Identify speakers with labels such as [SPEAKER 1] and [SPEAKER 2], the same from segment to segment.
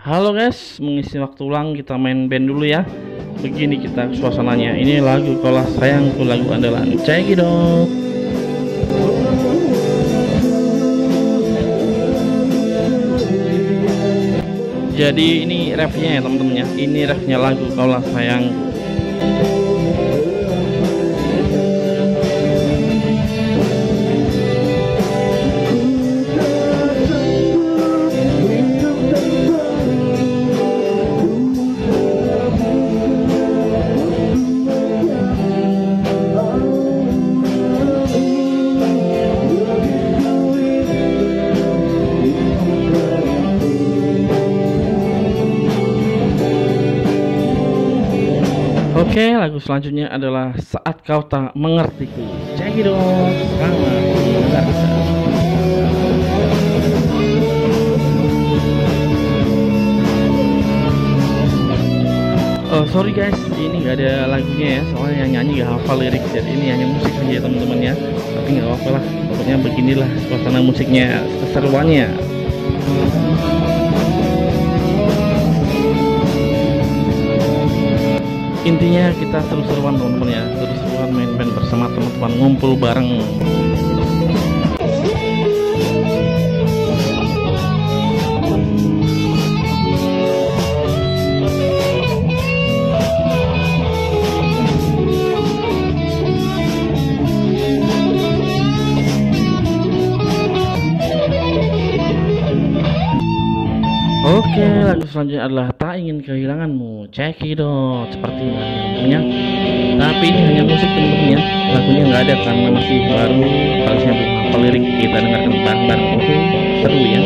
[SPEAKER 1] Halo guys, mengisi waktu luang kita main band dulu ya. Begini kita suasananya. Ini lagu Kaulah Sayangku, lagu andalan. Check it out. Jadi ini refnya ya teman-teman ya. Ini refnya lagu Kaulah Sayangku. Oke, lagu selanjutnya adalah Saat Kau Tak Mengertiku. Cekidot, selamat mendengarkan. Oh sorry guys, ini nggak ada lagunya ya, soalnya yang nyanyi nggak hafal lirik, jadi ini hanya musik aja teman-teman ya. Tapi nggak apa-apa lah, pokoknya beginilah suasana musiknya, keseruannya. Intinya kita seru-seruan teman-teman ya, seru-seruan main band bersama teman-teman, ngumpul bareng. Oke, lagu selanjutnya adalah Tak Ingin Kehilanganmu. Cekidot, seperti namanya. Tapi ini hanya musik teman-teman ya. Lagunya nggak ada karena masih baru, harusnya belum hafal lirik. Kita dengarkan bareng-bareng. Oke, seru ya.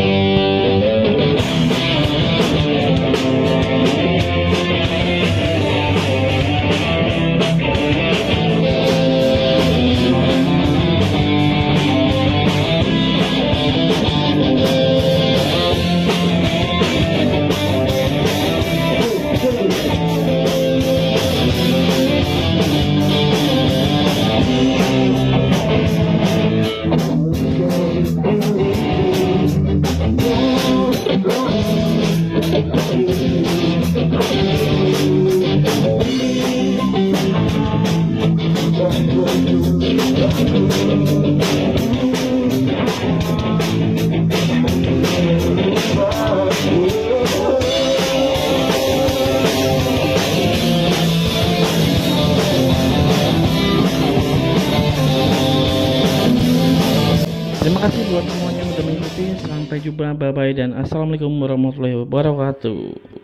[SPEAKER 1] Terima kasih buat semuanya yang sudah mengikuti. Sampai jumpa, bye bye, dan assalamualaikum warahmatullahi wabarakatuh.